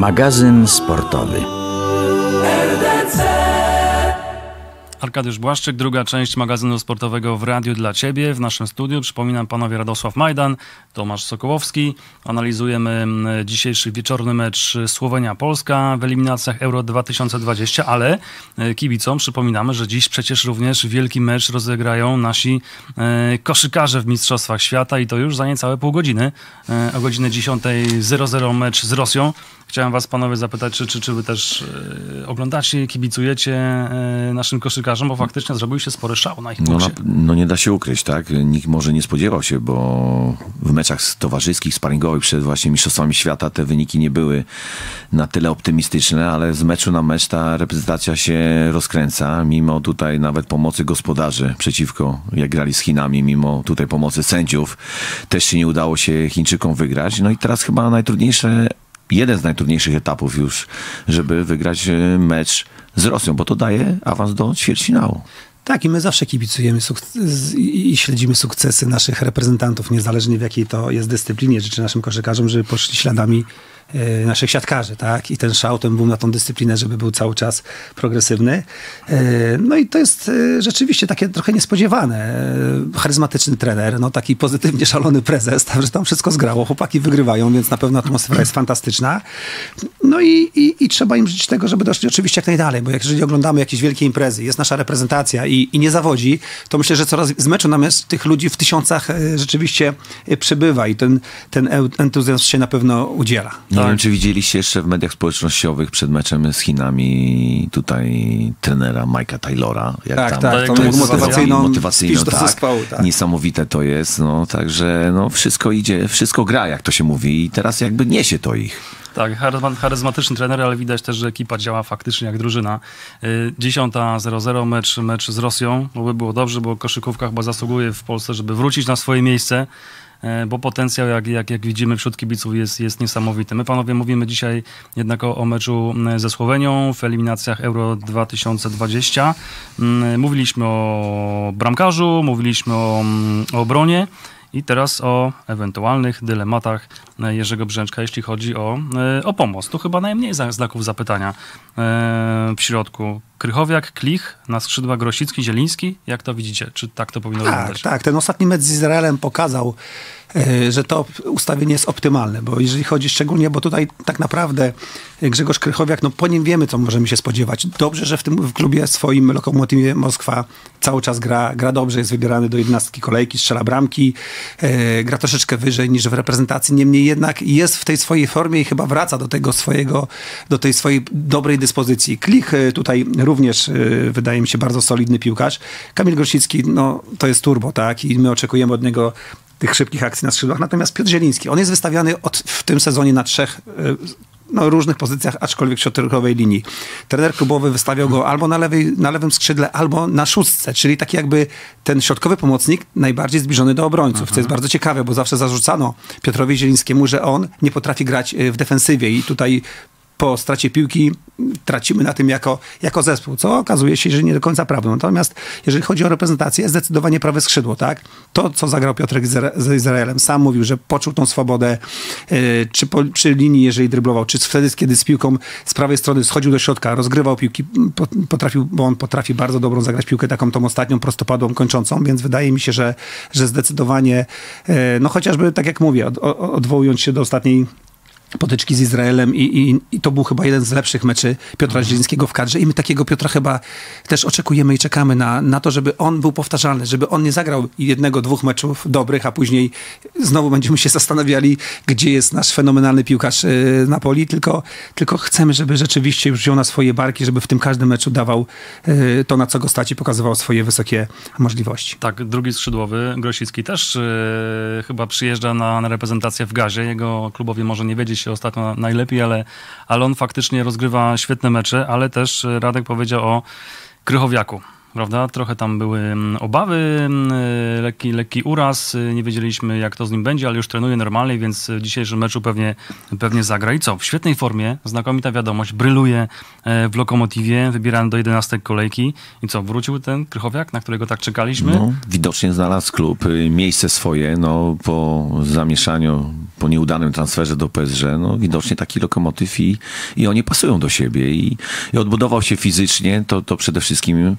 Magazyn sportowy. Arkadiusz Błaszczyk, druga część magazynu sportowego w Radiu dla Ciebie. W naszym studiu, przypominam, panowie Radosław Majdan, Tomasz Sokołowski. Analizujemy dzisiejszy wieczorny mecz Słowenia-Polska w eliminacjach Euro 2020, ale kibicom przypominamy, że dziś przecież również wielki mecz rozegrają nasi koszykarze w Mistrzostwach Świata i to już za niecałe pół godziny. O godzinie 10:00 mecz z Rosją. Chciałem was, panowie, zapytać, czy wy też oglądacie, kibicujecie naszym koszykarzom, bo faktycznie zrobił się spory szał na ich punkcie. No nie da się ukryć, tak? Nikt może nie spodziewał się, bo w meczach towarzyskich, sparingowych przed właśnie Mistrzostwami Świata te wyniki nie były na tyle optymistyczne, ale z meczu na mecz ta reprezentacja się rozkręca, mimo tutaj nawet pomocy gospodarzy przeciwko, jak grali z Chinami, mimo tutaj pomocy sędziów, też się nie udało się Chińczykom wygrać. No i teraz chyba jeden z najtrudniejszych etapów już, żeby wygrać mecz z Rosją, bo to daje awans do ćwierćfinału. Tak, i my zawsze kibicujemy i śledzimy sukcesy naszych reprezentantów, niezależnie w jakiej to jest dyscyplinie. Życzę naszym koszykarzom, żeby poszli śladami naszych siatkarzy, tak? I ten szał, ten boom na tą dyscyplinę, żeby był cały czas progresywny. No i to jest rzeczywiście takie trochę niespodziewane. Charyzmatyczny trener, no taki pozytywnie szalony prezes, że tam wszystko zgrało, chłopaki wygrywają, więc na pewno atmosfera jest fantastyczna. No i trzeba im życzyć tego, żeby doszli oczywiście jak najdalej, bo jeżeli oglądamy jakieś wielkie imprezy, jest nasza reprezentacja i nie zawodzi, to myślę, że coraz z meczu na mecz tych ludzi w tysiącach rzeczywiście przybywa i ten entuzjazm się na pewno udziela. Nie wiem, czy widzieliście jeszcze w mediach społecznościowych przed meczem z Chinami tutaj trenera Mike'a Taylora. Jak tą motywacyjną speech do zespołu, tak. Niesamowite to jest, no, także no, wszystko idzie, wszystko gra, jak to się mówi i teraz jakby niesie to ich. Tak, charyzmatyczny trener, ale widać też, że ekipa działa faktycznie jak drużyna. 10:00 mecz z Rosją, by było dobrze, bo koszykówka chyba zasługuje w Polsce, żeby wrócić na swoje miejsce, bo potencjał, jak widzimy wśród kibiców, jest niesamowity. My, panowie, mówimy dzisiaj jednak o meczu ze Słowenią w eliminacjach Euro 2020. Mówiliśmy o bramkarzu, mówiliśmy o obronie i teraz o ewentualnych dylematach Jerzego Brzęczka, jeśli chodzi o pomoc. Tu chyba najmniej znaków zapytania w środku. Krychowiak, Klich, na skrzydła Grosicki, Zieliński. Jak to widzicie? Czy tak to powinno wyglądać? Tak. Ten ostatni mecz z Izraelem pokazał, że to ustawienie jest optymalne, bo jeżeli chodzi szczególnie, bo tutaj tak naprawdę Grzegorz Krychowiak, no po nim wiemy, co możemy się spodziewać. Dobrze, że w klubie swoim Lokomotywie Moskwa cały czas gra dobrze, jest wybierany do 11 kolejki, strzela bramki, gra troszeczkę wyżej niż w reprezentacji, niemniej jednak jest w tej swojej formie i chyba wraca do tej swojej dobrej dyspozycji. Klich tutaj również wydaje mi się bardzo solidny piłkarz. Kamil Grosicki, no to jest turbo, tak? I my oczekujemy od niego tych szybkich akcji na skrzydłach. Natomiast Piotr Zieliński, on jest wystawiany w tym sezonie na 3 różnych pozycjach, aczkolwiek w środkowej linii. Trener klubowy wystawiał go albo na lewym skrzydle, albo na szóstce, czyli taki jakby ten środkowy pomocnik najbardziej zbliżony do obrońców, co jest bardzo ciekawe, bo zawsze zarzucano Piotrowi Zielińskiemu, że on nie potrafi grać w defensywie i tutaj po stracie piłki tracimy na tym jako zespół, co okazuje się, że nie do końca prawdą. Natomiast jeżeli chodzi o reprezentację, zdecydowanie prawe skrzydło, tak? To, co zagrał Piotrek z Izraelem, sam mówił, że poczuł tą swobodę, czy przy linii, jeżeli dryblował, czy wtedy, kiedy z piłką z prawej strony schodził do środka, rozgrywał piłki, bo on potrafi bardzo dobrą zagrać piłkę, taką tą ostatnią prostopadłą, kończącą, więc wydaje mi się, że zdecydowanie, no chociażby, tak jak mówię, odwołując się do ostatniej potyczki z Izraelem i to był chyba jeden z lepszych meczy Piotra Zielińskiego w kadrze i my takiego Piotra chyba też oczekujemy i czekamy na to, żeby on był powtarzalny, żeby on nie zagrał 1-2 meczów dobrych, a później znowu będziemy się zastanawiali, gdzie jest nasz fenomenalny piłkarz Napoli, tylko chcemy, żeby rzeczywiście już wziął na swoje barki, żeby w tym każdym meczu dawał to, na co go stać i pokazywał swoje wysokie możliwości. Tak, drugi skrzydłowy, Grosicki, też chyba przyjeżdża na reprezentację w gazie. Jego klubowie może nie wiedzieć się ostatnio najlepiej, ale on faktycznie rozgrywa świetne mecze, ale też Radek powiedział o Krychowiaku. Prawda? Trochę tam były obawy, lekki uraz, nie wiedzieliśmy, jak to z nim będzie, ale już trenuje normalnie, więc w dzisiejszym meczu pewnie zagra. I co? W świetnej formie, znakomita wiadomość, bryluje w Lokomotywie, wybierany do 11 kolejki. I co? Wrócił ten Krychowiak, na którego tak czekaliśmy? No, widocznie znalazł klub, miejsce swoje, no, po zamieszaniu po nieudanym transferze do PSG, no widocznie taki Lokomotyw i oni pasują do siebie i odbudował się fizycznie, to przede wszystkim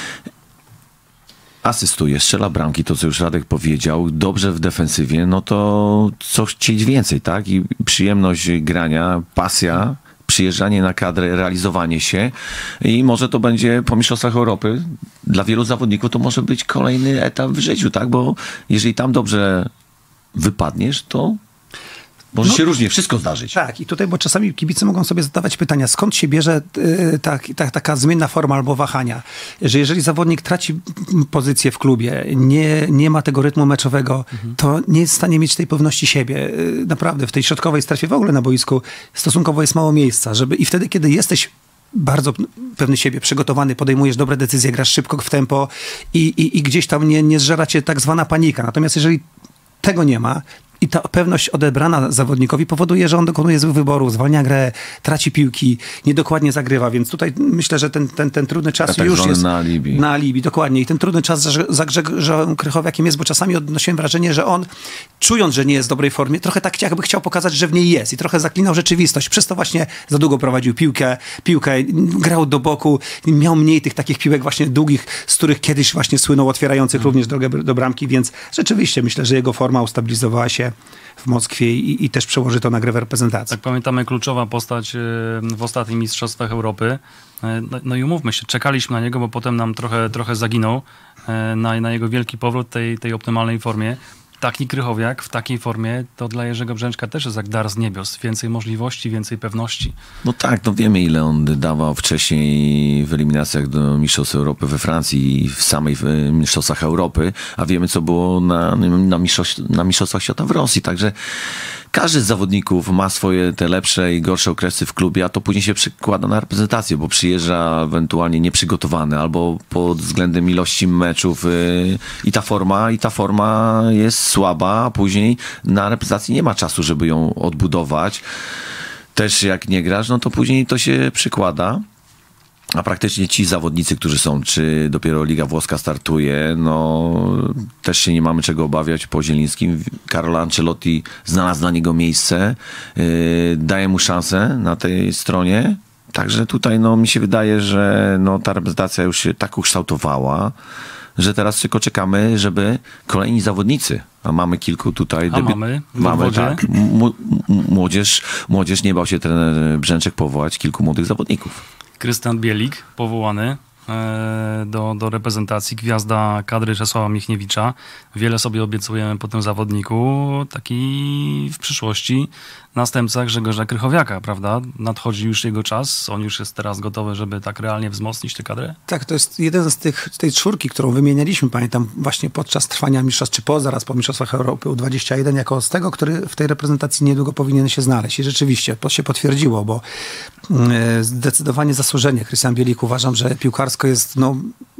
asystuje, strzela bramki, to co już Radek powiedział, dobrze w defensywie, no to co chcieć więcej, tak? I przyjemność grania, pasja, przyjeżdżanie na kadrę, realizowanie się i może to będzie po Mistrzostwach Europy. Dla wielu zawodników to może być kolejny etap w życiu, tak? Bo jeżeli tam dobrze wypadniesz, to może się różnie wszystko zdarzyć. Tak, i tutaj, bo czasami kibice mogą sobie zadawać pytania, skąd się bierze taka zmienna forma albo wahania, że jeżeli zawodnik traci pozycję w klubie, nie ma tego rytmu meczowego, to nie jest w stanie mieć tej pewności siebie. Naprawdę, w tej środkowej strefie w ogóle na boisku stosunkowo jest mało miejsca, i wtedy, kiedy jesteś bardzo pewny siebie, przygotowany, podejmujesz dobre decyzje, grasz szybko w tempo i gdzieś tam nie zżera cię tak zwana panika. Natomiast jeżeli tego nie ma, i ta pewność odebrana zawodnikowi powoduje, że on dokonuje złych wyborów, zwalnia grę, traci piłki, niedokładnie zagrywa, więc tutaj myślę, że ten trudny czas tak już jest na alibi, dokładnie. I ten trudny czas za Grzegorzem Krychowiakiem jest, bo czasami odnosiłem wrażenie, że on, czując, że nie jest w dobrej formie, trochę tak jakby chciał pokazać, że w niej jest i trochę zaklinał rzeczywistość. Przez to właśnie za długo prowadził piłkę, grał do boku, miał mniej tych takich piłek właśnie długich, z których kiedyś właśnie słynął, otwierających również drogę do bramki, więc rzeczywiście myślę, że jego forma ustabilizowała się w Moskwie i też przełoży to na grę w reprezentacji. Tak, pamiętamy, kluczowa postać w ostatnich Mistrzostwach Europy. No i umówmy się, czekaliśmy na niego, bo potem nam trochę zaginął na jego wielki powrót tej optymalnej formie. Taki Krychowiak w takiej formie to dla Jerzego Brzęczka też jest jak dar z niebios. Więcej możliwości, więcej pewności. No tak, no wiemy ile on dawał wcześniej w eliminacjach do Mistrzostw Europy we Francji i w samej Mistrzostwach Europy, a wiemy co było na Mistrzostwach Świata w Rosji, także każdy z zawodników ma swoje te lepsze i gorsze okresy w klubie, a to później się przekłada na reprezentację, bo przyjeżdża ewentualnie nieprzygotowany albo pod względem ilości meczów i ta forma jest słaba, a później na reprezentacji nie ma czasu, żeby ją odbudować. Też jak nie grasz, no to później to się przykłada. A praktycznie ci zawodnicy, którzy są, czy dopiero Liga Włoska startuje, no też się nie mamy czego obawiać po Zielińskim. Carlo Ancelotti znalazł dla niego miejsce, daje mu szansę na tej stronie. Także tutaj no, mi się wydaje, że no, ta reprezentacja już się tak ukształtowała, że teraz tylko czekamy, żeby kolejni zawodnicy, a mamy kilku tutaj... mamy tak. Młodzież, nie bał się trener Brzęczek powołać kilku młodych zawodników. Krystian Bielik, powołany do reprezentacji, gwiazda kadry Czesława Michniewicza. Wiele sobie obiecujemy po tym zawodniku. Taki w przyszłości następca Grzegorza Krychowiaka, prawda? Nadchodzi już jego czas. On już jest teraz gotowy, żeby tak realnie wzmocnić tę kadrę? Tak, to jest jeden z tej czwórki, którą wymienialiśmy, pamiętam, właśnie podczas trwania mistrzostw, czy zaraz po Mistrzostwach Europy U21, jako z tego, który w tej reprezentacji niedługo powinien się znaleźć. I rzeczywiście to się potwierdziło, bo zdecydowanie zasłużenie Krystian Bielik, uważam, że piłkarsko jest no,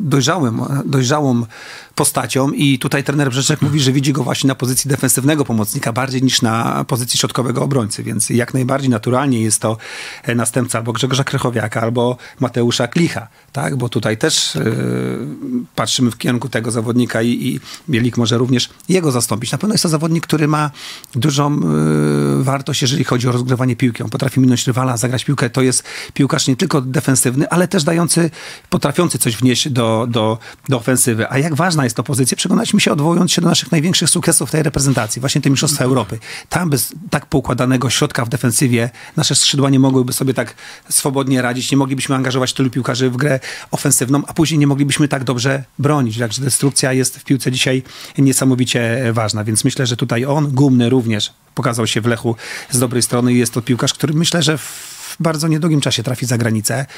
dojrzałą postacią i tutaj trener Brzeczek mówi, że widzi go właśnie na pozycji defensywnego pomocnika bardziej niż na pozycji środkowego obrońcy, więc jak najbardziej naturalnie jest to następca albo Grzegorza Krychowiaka, albo Mateusza Klicha, tak? Bo tutaj też patrzymy w kierunku tego zawodnika i Bielik może również jego zastąpić. Na pewno jest to zawodnik, który ma dużą wartość, jeżeli chodzi o rozgrywanie piłki. On potrafi minąć rywala, zagrać piłkę. To jest piłkarz nie tylko defensywny, ale też potrafiący coś wnieść do ofensywy. A jak ważna jest to pozycja? Przekonaliśmy się, odwołując się do naszych największych sukcesów w tej reprezentacji, właśnie te Mistrzostwa Europy. Tam bez tak poukładanego środka w defensywie nasze skrzydła nie mogłyby sobie tak swobodnie radzić, nie moglibyśmy angażować tylu piłkarzy w grę ofensywną, a później nie moglibyśmy tak dobrze bronić. Także destrukcja jest w piłce dzisiaj niesamowicie ważna, więc myślę, że tutaj on, Gumny również pokazał się w Lechu z dobrej strony i jest to piłkarz, który myślę, że w bardzo niedługim czasie trafi za granicę.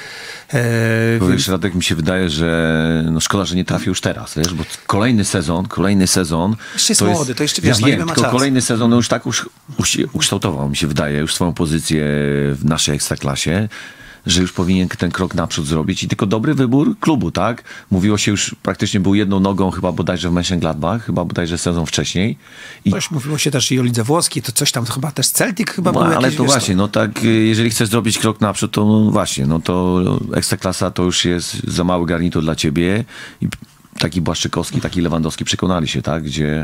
Wiesz, Radek, mi się wydaje, że no szkoda, że nie trafi już teraz, wiesz, bo kolejny sezon. Jeszcze jest młody, to jeszcze wiesz, ma czas. Kolejny sezon już tak ukształtował, mi się wydaje, już swoją pozycję w naszej ekstraklasie, że już powinien ten krok naprzód zrobić i tylko dobry wybór klubu, tak? Mówiło się już, praktycznie był jedną nogą chyba bodajże w Mönchengladbach, chyba bodajże sezon wcześniej. Coś mówiło się też i o lidze włoskiej, to coś tam chyba też Celtic chyba był ale to właśnie, no tak, jeżeli chcesz zrobić krok naprzód, to no właśnie, no to ekstraklasa to już jest za mały garnitur dla ciebie i taki Błaszczykowski, taki Lewandowski przekonali się, tak? Gdzie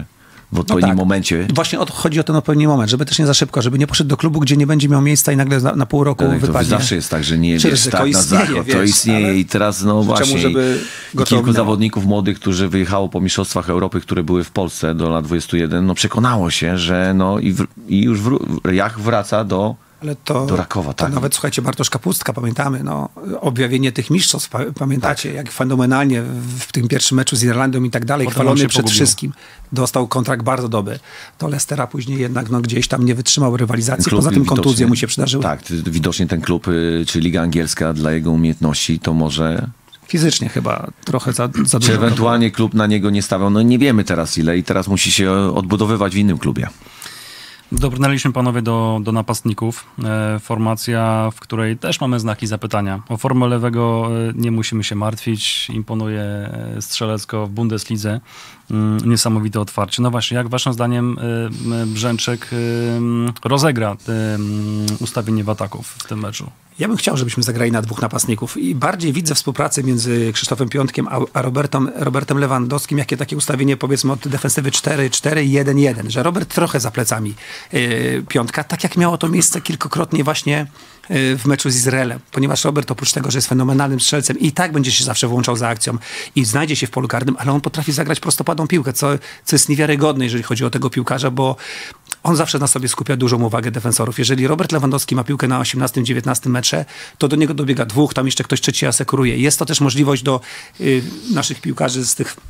w odpowiednim momencie. Właśnie chodzi o ten odpowiedni moment, żeby też nie za szybko, żeby nie poszedł do klubu, gdzie nie będzie miał miejsca i nagle na pół roku wypadnie. To zawsze jest tak, że nie wiesz, tak na zachód. To istnieje i teraz właśnie kilku zawodników młodych, którzy wyjechało po mistrzostwach Europy, które były w Polsce do lat 21, no przekonało się, że no i już Jach wraca do Rakowa, tak. To nawet, słuchajcie, Bartosz Kapustka, pamiętamy, objawienie tych mistrzostw, pamiętacie, jak fenomenalnie w tym pierwszym meczu z Irlandią i tak dalej, chwalony przed wszystkim. Dostał kontrakt bardzo dobry. Do Leicestera później jednak gdzieś tam nie wytrzymał rywalizacji, poza tym kontuzje mu się przydarzyły. Tak, widocznie ten klub, czy Liga Angielska dla jego umiejętności, to może... Fizycznie chyba trochę za dużo. Czy ewentualnie klub na niego nie stawiał? No nie wiemy teraz ile i teraz musi się odbudowywać w innym klubie. Dobrnęliśmy panowie do napastników. Formacja, w której też mamy znaki zapytania. O formę lewego nie musimy się martwić. Imponuje strzelecko w Bundeslidze. Niesamowite otwarcie. No właśnie, jak waszym zdaniem Brzęczek rozegra ustawienie w ataków w tym meczu? Ja bym chciał, żebyśmy zagrali na dwóch napastników i bardziej widzę współpracę między Krzysztofem Piątkiem a Robertem Lewandowskim, jakie takie ustawienie, powiedzmy, od defensywy 4-4-1-1, że Robert trochę za plecami Piątka, tak jak miało to miejsce kilkakrotnie właśnie w meczu z Izraelem, ponieważ Robert oprócz tego, że jest fenomenalnym strzelcem i tak będzie się zawsze włączał za akcją i znajdzie się w polu karnym, ale on potrafi zagrać prostopadłą piłkę, co jest niewiarygodne, jeżeli chodzi o tego piłkarza, bo on zawsze na sobie skupia dużą uwagę defensorów. Jeżeli Robert Lewandowski ma piłkę na 18-19 metrze, to do niego dobiega dwóch, tam jeszcze ktoś trzeci asekuruje. Jest to też możliwość do naszych piłkarzy z tych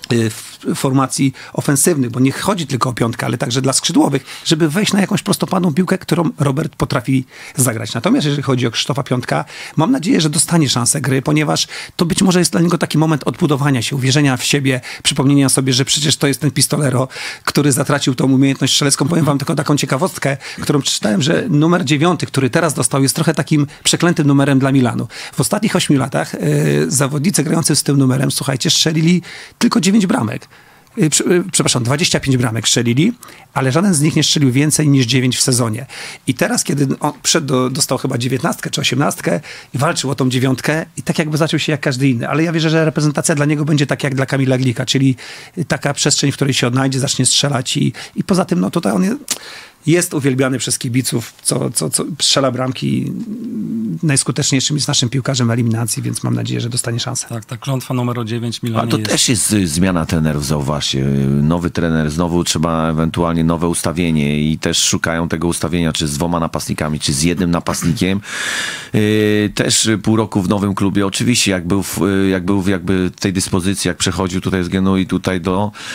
formacji ofensywnych, bo nie chodzi tylko o piątkę, ale także dla skrzydłowych, żeby wejść na jakąś prostopadłą piłkę, którą Robert potrafi zagrać. Natomiast jeżeli chodzi o Krzysztofa Piątka, mam nadzieję, że dostanie szansę gry, ponieważ to być może jest dla niego taki moment odbudowania się, uwierzenia w siebie, przypomnienia sobie, że przecież to jest ten pistolero, który zatracił tą umiejętność strzelecką. Powiem wam tylko taką ciekawostkę, którą przeczytałem, że numer 9, który teraz dostał, jest trochę takim przeklętym numerem dla Milanu. W ostatnich 8 latach zawodnicy grający z tym numerem, słuchajcie, strzelili tylko 9 bramek. Przepraszam, 25 bramek strzelili, ale żaden z nich nie strzelił więcej niż 9 w sezonie. I teraz, kiedy on dostał chyba 19 czy 18 i walczył o tą 9 i tak jakby zaczął się jak każdy inny. Ale ja wierzę, że reprezentacja dla niego będzie tak jak dla Kamila Glika, czyli taka przestrzeń, w której się odnajdzie, zacznie strzelać i poza tym, no tutaj on jest uwielbiany przez kibiców, co strzela bramki, najskuteczniejszym jest naszym piłkarzem w eliminacji, więc mam nadzieję, że dostanie szansę. Tak, klątwa numer 9 Milanie. A to też jest zmiana trenerów, zauważcie. Nowy trener, znowu trzeba ewentualnie nowe ustawienie i też szukają tego ustawienia, czy z 2 napastnikami, czy z 1 napastnikiem. Też pół roku w nowym klubie. Oczywiście, jak był jakby tej dyspozycji, jak przechodził tutaj z Genui tutaj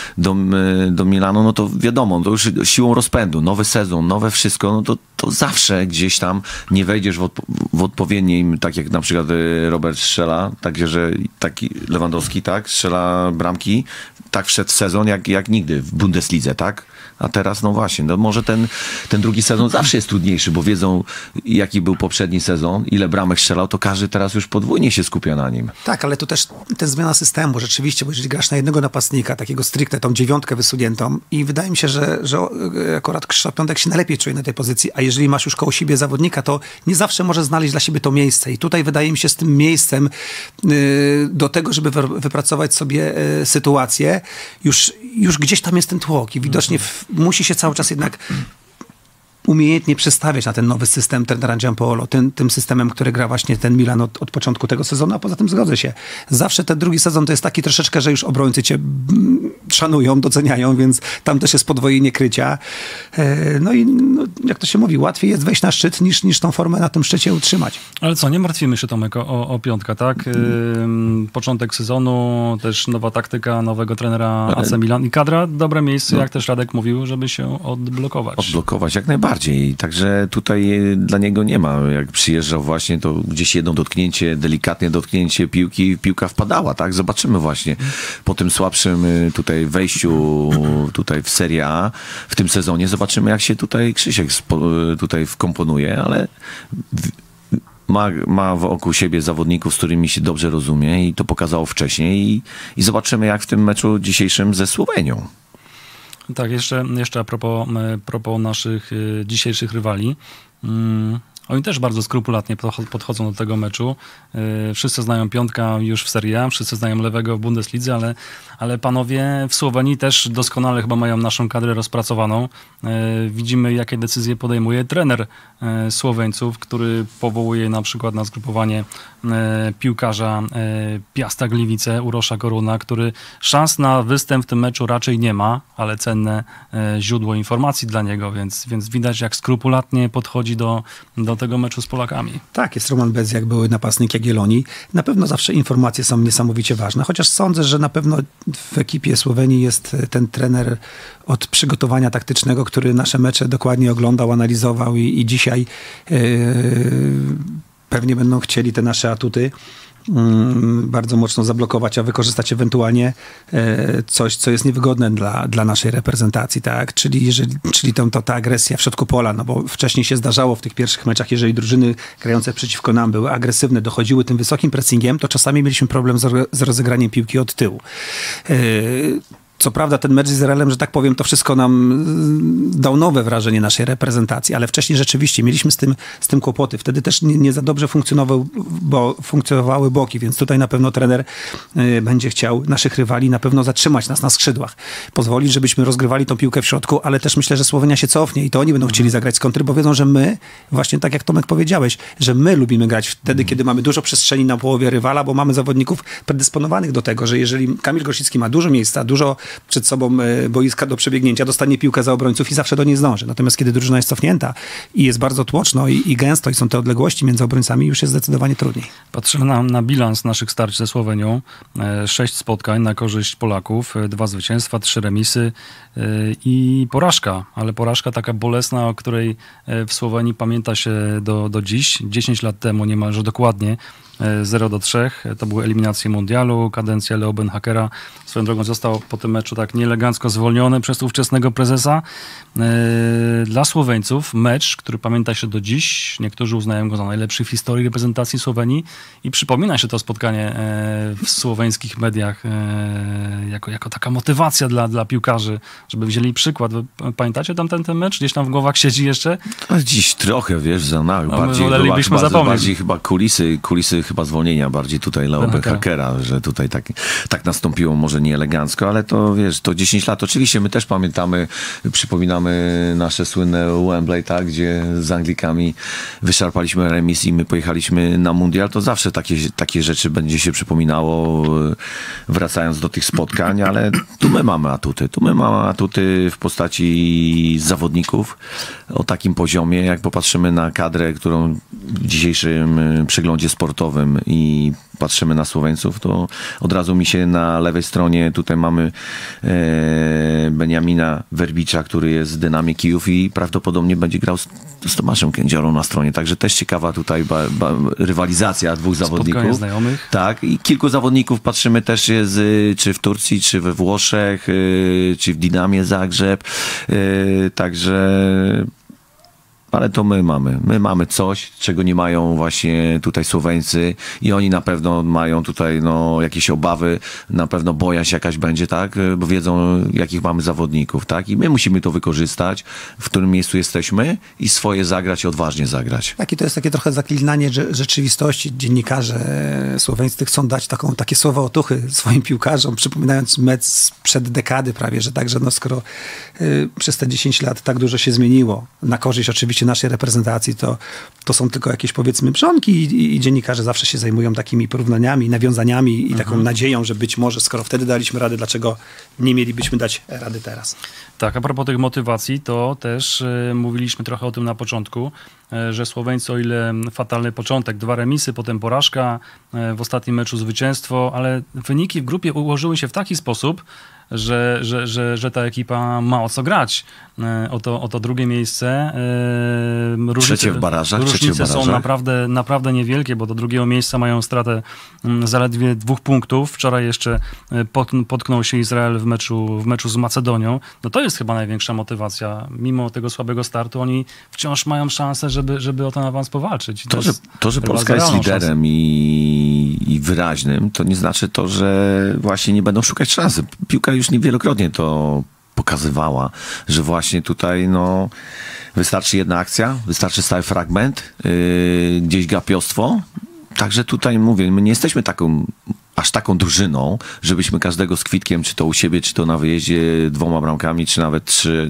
do Milanu, no to wiadomo, to już siłą rozpędu, nowy sezon, nowe wszystko, no to zawsze gdzieś tam nie wejdziesz w odpowiednim, tak jak na przykład Robert strzela, także, że taki Lewandowski, tak, strzela bramki, tak wszedł w sezon jak nigdy w Bundeslidze, tak? A teraz, no właśnie, no może ten drugi sezon zawsze jest trudniejszy, bo wiedzą, jaki był poprzedni sezon, ile bramek strzelał, to każdy teraz już podwójnie się skupia na nim. Tak, ale to też zmiana systemu, rzeczywiście, bo jeżeli grasz na jednego napastnika, takiego stricte, tą 9 wysuniętą i wydaje mi się, że akurat Krzysztof Piątek się najlepiej czuje na tej pozycji, a jeżeli masz już koło siebie zawodnika, to nie zawsze może znaleźć dla siebie to miejsce i tutaj wydaje mi się z tym miejscem do tego, żeby wypracować sobie sytuację, już gdzieś tam jest ten tłok i widocznie musi się cały czas jednak umiejętnie przestawiać na ten nowy system trenera Giampaolo, tym systemem, który gra właśnie ten Milan od początku tego sezonu, a poza tym zgodzę się. Zawsze ten drugi sezon to jest taki troszeczkę, że już obrońcy cię szanują, doceniają, więc tam też jest podwojenie krycia. No i jak to się mówi, łatwiej jest wejść na szczyt niż tą formę na tym szczycie utrzymać. Ale co, nie martwimy się, Tomek, o Piątka, tak? Początek sezonu, też nowa taktyka nowego trenera AC Milan i kadra, dobre miejsce, jak też Radek mówił, żeby się odblokować. Odblokować, jak najbardziej. Także tutaj dla niego nie ma. Jak przyjeżdżał właśnie, to gdzieś jedno dotknięcie, delikatnie dotknięcie piłki, piłka wpadała, tak? Zobaczymy właśnie po tym słabszym tutaj wejściu tutaj w Serie A w tym sezonie, zobaczymy jak się tutaj Krzysiek tutaj wkomponuje, ale ma wokół siebie zawodników, z którymi się dobrze rozumie i to pokazało wcześniej i zobaczymy jak w tym meczu dzisiejszym ze Słowenią. Tak, jeszcze a propos naszych dzisiejszych rywali. Oni też bardzo skrupulatnie podchodzą do tego meczu. Wszyscy znają Piątka już w Serie A, wszyscy znają Lewego w Bundeslidze, ale panowie w Słowenii też doskonale chyba mają naszą kadrę rozpracowaną. Widzimy, jakie decyzje podejmuje trener Słoweńców, który powołuje na przykład na zgrupowanie piłkarza Piasta Gliwice, Urosza Koruna, który szans na występ w tym meczu raczej nie ma, ale cenne źródło informacji dla niego, więc widać, jak skrupulatnie podchodzi do tego meczu z Polakami. Tak, jest Roman Bezjak, były napastnik Jagiellonii. Na pewno zawsze informacje są niesamowicie ważne, chociaż sądzę, że na pewno w ekipie Słowenii jest ten trener od przygotowania taktycznego, który nasze mecze dokładnie oglądał, analizował i dzisiaj pewnie będą chcieli te nasze atuty bardzo mocno zablokować, a wykorzystać ewentualnie coś, co jest niewygodne dla naszej reprezentacji, tak? Czyli ta agresja w środku pola, no bo wcześniej się zdarzało w tych pierwszych meczach, jeżeli drużyny grające przeciwko nam były agresywne, dochodziły tym wysokim pressingiem, to czasami mieliśmy problem z rozegraniem piłki od tyłu. Co prawda ten mecz z Izraelem, że tak powiem, to wszystko nam dał nowe wrażenie naszej reprezentacji, ale wcześniej rzeczywiście mieliśmy z tym kłopoty. Wtedy też nie za dobrze funkcjonowały boki, więc tutaj na pewno trener będzie chciał naszych rywali na pewno zatrzymać nas na skrzydłach. Pozwolić, żebyśmy rozgrywali tą piłkę w środku, ale też myślę, że Słowenia się cofnie i to oni będą chcieli zagrać z kontry, bo wiedzą, że my, właśnie tak jak Tomek powiedziałeś, że my lubimy grać wtedy, kiedy mamy dużo przestrzeni na połowie rywala, bo mamy zawodników predysponowanych do tego, że jeżeli Kamil Grosicki ma dużo miejsca, dużo przed sobą boiska do przebiegnięcia, dostanie piłkę za obrońców i zawsze do niej zdąży. Natomiast kiedy drużyna jest cofnięta i jest bardzo tłoczno i gęsto i są te odległości między obrońcami, już jest zdecydowanie trudniej. Patrzymy na bilans naszych starć ze Słowenią. 6 spotkań na korzyść Polaków, 2 zwycięstwa, 3 remisy i porażka, ale porażka taka bolesna, o której w Słowenii pamięta się do dziś. 10 lat temu niemalże dokładnie 0-3. To były eliminacje mundialu, kadencja Leo Benhakera. Swoją drogą został po tym meczu tak nieelegancko zwolniony przez ówczesnego prezesa. Dla Słoweńców mecz, który pamięta się do dziś. Niektórzy uznają go za najlepszy w historii reprezentacji Słowenii i przypomina się to spotkanie w słoweńskich mediach jako taka motywacja dla piłkarzy, żeby wzięli przykład. Pamiętacie ten mecz? Gdzieś tam w głowach siedzi jeszcze? Dziś trochę, wiesz, za nami. Wolelibyśmy zapomnieć. Bardziej chyba kulisy chyba zwolnienia bardziej tutaj Leo Benhakera, że tutaj tak nastąpiło, może nie elegancko, ale to wiesz, to 10 lat. Oczywiście my też pamiętamy, przypominamy nasze słynne Wembley, tak, gdzie z Anglikami wyszarpaliśmy remis i my pojechaliśmy na mundial, to zawsze takie rzeczy będzie się przypominało, wracając do tych spotkań, ale tu my mamy atuty w postaci zawodników o takim poziomie, jak popatrzymy na kadrę, którą w dzisiejszym przeglądzie sportowym i patrzymy na Słoweńców, to od razu mi się na lewej stronie tutaj mamy Benjamina Werbicza, który jest z Dynamii Kijów i prawdopodobnie będzie grał z Tomaszem Kędziorą na stronie. Także też ciekawa tutaj rywalizacja dwóch zawodników. Znajomych. Tak, i kilku zawodników patrzymy też jest, czy w Turcji, czy we Włoszech, czy w Dinamie Zagrzeb. Także ale to my mamy coś, czego nie mają właśnie tutaj Słoweńcy i oni na pewno mają tutaj jakieś obawy, na pewno bojaźń jakaś będzie, tak, bo wiedzą, jakich mamy zawodników, tak, i my musimy to wykorzystać, w którym miejscu jesteśmy i swoje zagrać i odważnie zagrać. Tak, i to jest takie trochę zaklinanie rzeczywistości. Dziennikarze słoweńscy chcą dać takie słowa otuchy swoim piłkarzom, przypominając mecz sprzed dekady prawie, że także skoro przez te 10 lat tak dużo się zmieniło, na korzyść oczywiście naszej reprezentacji, to są tylko jakieś, powiedzmy, brzonki i dziennikarze zawsze się zajmują takimi porównaniami, nawiązaniami i taką nadzieją, że być może, skoro wtedy daliśmy radę, dlaczego nie mielibyśmy dać rady teraz. Tak, a propos tych motywacji, to też mówiliśmy trochę o tym na początku, że Słoweńcy, o ile fatalny początek, 2 remisy, potem porażka, w ostatnim meczu zwycięstwo, ale wyniki w grupie ułożyły się w taki sposób, że ta ekipa ma o co grać. O to drugie miejsce. Trzecie w barażach. Różnice są naprawdę niewielkie, bo do drugiego miejsca mają stratę zaledwie 2 punktów. Wczoraj jeszcze potknął się Izrael w meczu z Macedonią. No to jest chyba największa motywacja. Mimo tego słabego startu oni wciąż mają szansę, żeby o ten awans powalczyć. To, że Polska jest liderem i wyraźnym, to nie znaczy to, że właśnie nie będą szukać szansy. Piłka już wielokrotnie to pokazywała, że właśnie tutaj no, wystarczy jedna akcja, wystarczy stały fragment, gdzieś gapiostwo. Także tutaj mówię, my nie jesteśmy aż taką drużyną, żebyśmy każdego z kwitkiem, czy to u siebie, czy to na wyjeździe 2 bramkami, czy nawet 3,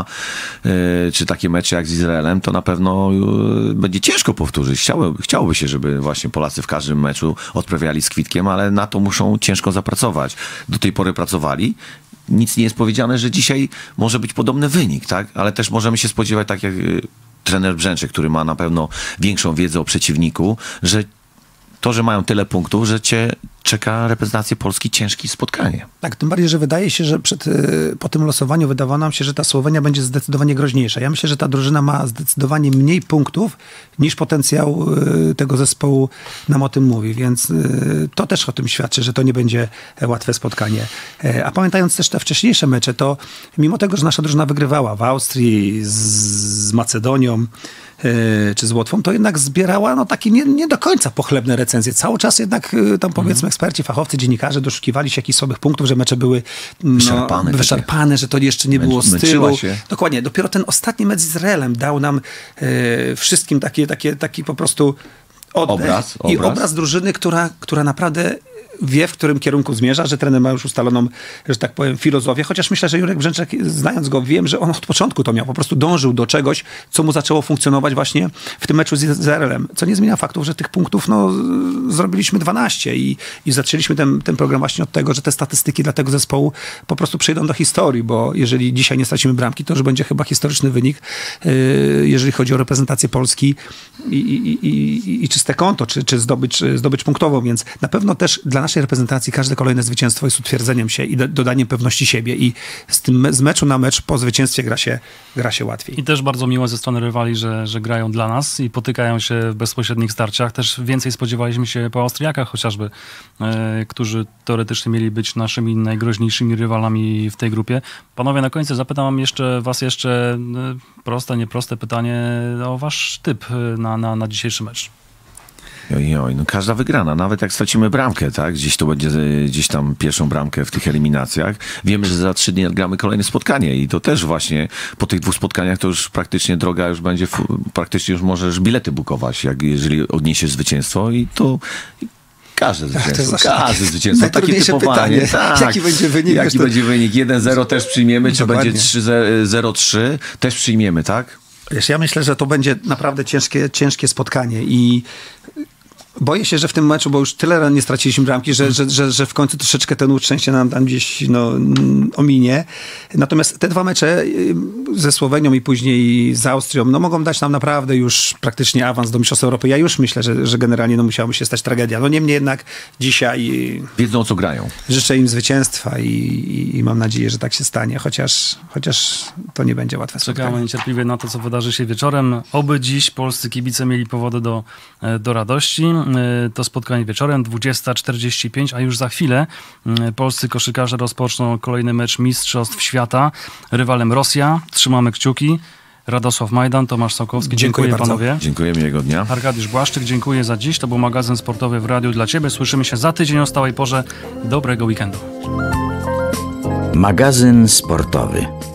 czy takie mecze jak z Izraelem, to na pewno będzie ciężko powtórzyć. Chciałoby się, żeby właśnie Polacy w każdym meczu odprawiali z kwitkiem, ale na to muszą ciężko zapracować. Do tej pory pracowali. Nic nie jest powiedziane, że dzisiaj może być podobny wynik, tak? Ale też możemy się spodziewać, tak jak trener Brzęczek, który ma na pewno większą wiedzę o przeciwniku, że to, że mają tyle punktów, że cię czeka reprezentację Polski ciężkie spotkanie. Tak, tym bardziej, że wydaje się, że po tym losowaniu wydawało nam się, że ta Słowenia będzie zdecydowanie groźniejsza. Ja myślę, że ta drużyna ma zdecydowanie mniej punktów niż potencjał tego zespołu nam o tym mówi, więc to też o tym świadczy, że to nie będzie łatwe spotkanie. A pamiętając też te wcześniejsze mecze, to mimo tego, że nasza drużyna wygrywała w Austrii, z Macedonią, czy z Łotwą, to jednak zbierała no, takie nie do końca pochlebne recenzje. Cały czas jednak tam powiedzmy eksperci, fachowcy, dziennikarze doszukiwali się jakichś słabych punktów, że mecze były wyczerpane, że to jeszcze nie było stylu. Dokładnie. Dopiero ten ostatni mecz z Izraelem dał nam wszystkim taki po prostu oddech. Obraz drużyny, która naprawdę wie, w którym kierunku zmierza, że trener ma już ustaloną, że tak powiem, filozofię, chociaż myślę, że Jurek Brzęczek, znając go, wiem, że on od początku to miał, po prostu dążył do czegoś, co mu zaczęło funkcjonować właśnie w tym meczu z Izraelem, co nie zmienia faktów, że tych punktów no, zrobiliśmy 12 i zaczęliśmy ten program właśnie od tego, że te statystyki dla tego zespołu po prostu przejdą do historii, bo jeżeli dzisiaj nie stracimy bramki, to już będzie chyba historyczny wynik, jeżeli chodzi o reprezentację Polski i czyste konto, czy zdobycz punktową, więc na pewno też dla naszej reprezentacji każde kolejne zwycięstwo jest utwierdzeniem się i dodaniem pewności siebie i z meczu na mecz po zwycięstwie gra się łatwiej. I też bardzo miło ze strony rywali, że grają dla nas i potykają się w bezpośrednich starciach. Też więcej spodziewaliśmy się po Austriakach chociażby, którzy teoretycznie mieli być naszymi najgroźniejszymi rywalami w tej grupie. Panowie, na końcu zapytam was jeszcze proste, nieproste pytanie o wasz typ na dzisiejszy mecz. No każda wygrana, nawet jak stracimy bramkę, tak? Gdzieś to będzie gdzieś tam pierwszą bramkę w tych eliminacjach. Wiemy, że za 3 dni gramy kolejne spotkanie i to też właśnie po tych 2 spotkaniach to już praktycznie droga już będzie, praktycznie już możesz bilety bukować, jeżeli odniesiesz zwycięstwo i to... Każde zwycięstwo. Takie typowanie. Tak. Jaki będzie wynik? Jaki będzie wynik? 1-0 też przyjmiemy, czy będzie 3-0-3 też przyjmiemy, tak? Wiesz, ja myślę, że to będzie naprawdę ciężkie spotkanie i boję się, że w tym meczu, bo już tyle nie straciliśmy bramki, że w końcu troszeczkę ten łód szczęścia nam tam gdzieś ominie. Natomiast te 2 mecze ze Słowenią i później z Austrią, no mogą dać nam naprawdę już praktycznie awans do Mistrzostw Europy. Ja już myślę, że generalnie musiałaby się stać tragedia. No niemniej jednak dzisiaj... Wiedzą, o co grają. Życzę im zwycięstwa i mam nadzieję, że tak się stanie, chociaż to nie będzie łatwe spotkanie. Czekamy niecierpliwie na to, co wydarzy się wieczorem. Oby dziś polscy kibice mieli powody do radości. To spotkanie wieczorem, 20:45, a już za chwilę polscy koszykarze rozpoczną kolejny mecz Mistrzostw Świata. Rywalem Rosja. Trzymamy kciuki. Radosław Majdan, Tomasz Sokołowski. Dziękuję panowie. Dziękuję, miłego dnia. Arkadiusz Błaszczyk, dziękuję za dziś. To był magazyn sportowy w Radiu dla Ciebie. Słyszymy się za tydzień o stałej porze. Dobrego weekendu. Magazyn sportowy.